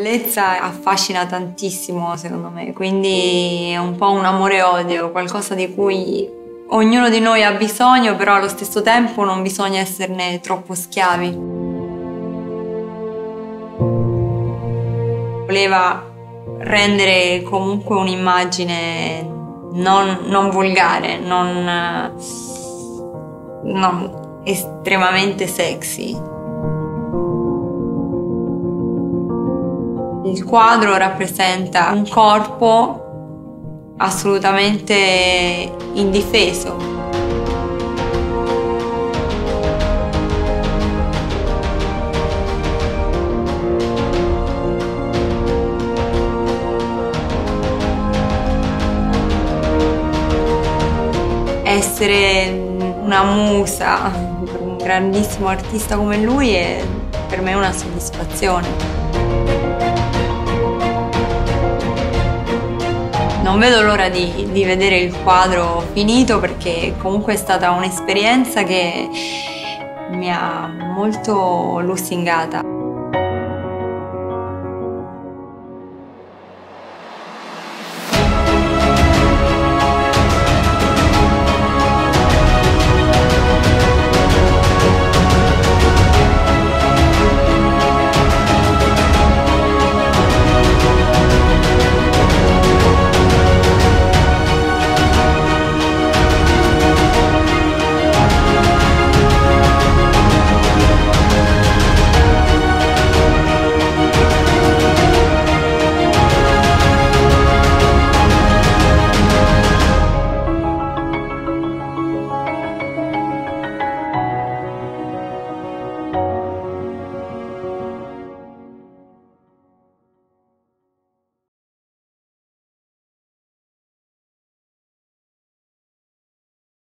bellezza affascina tantissimo secondo me, quindi è un po' un amore e odio, qualcosa di cui ognuno di noi ha bisogno, però allo stesso tempo non bisogna esserne troppo schiavi. Voleva rendere comunque un'immagine non volgare, non estremamente sexy. Il quadro rappresenta un corpo assolutamente indifeso. Essere una musa per un grandissimo artista come lui è per me una soddisfazione. Non vedo l'ora di vedere il quadro finito, perché comunque è stata un'esperienza che mi ha molto lusingata.